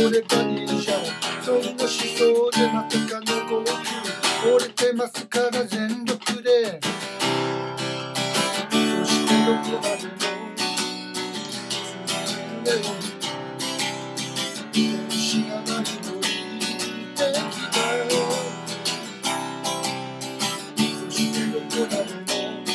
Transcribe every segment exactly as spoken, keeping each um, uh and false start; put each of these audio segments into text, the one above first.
ればいいじゃん。そんな思想でまさかの号泣。折れてますから全力で。そしてどこまでも進んでよ。天使が舞い降りてきたよ。そしてどこまでも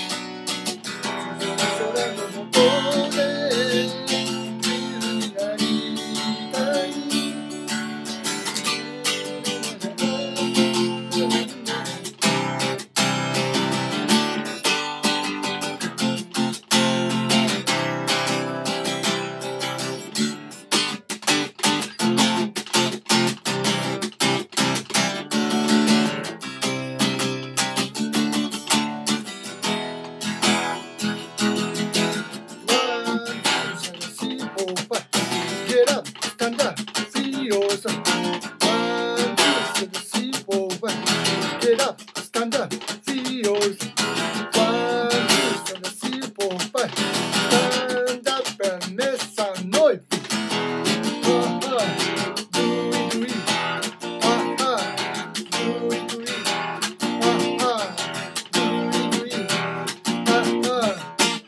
空の向こうで自由になりたい。Get up, stand up, see yourself. One, two, three, four, five. Get up, stand up, see yourself. One, two, three, four, five. Stand up and make some noise. Ah ah, do it, do it. Ah ah, do it, do it. Ah ah, do it, do it. Ah ah.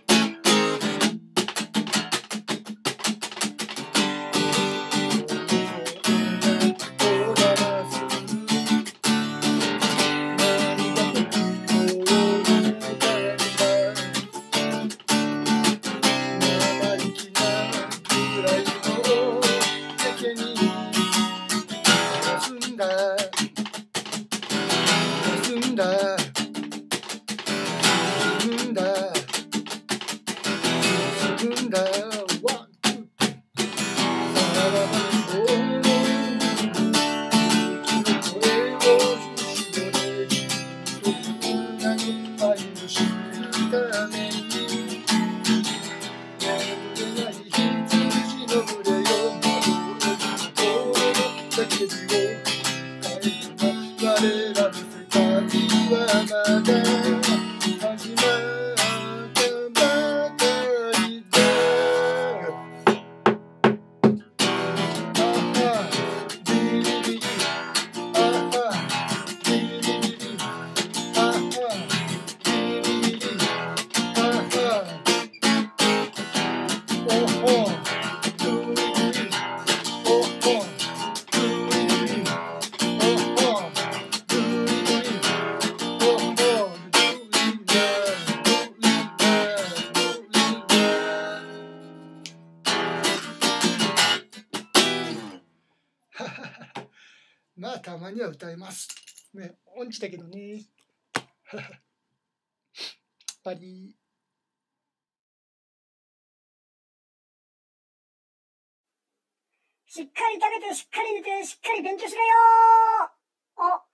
まあたまには歌います。ね、音痴だけどね。パリー。 しっかり食べて、しっかり寝て、しっかり勉強しろよー。お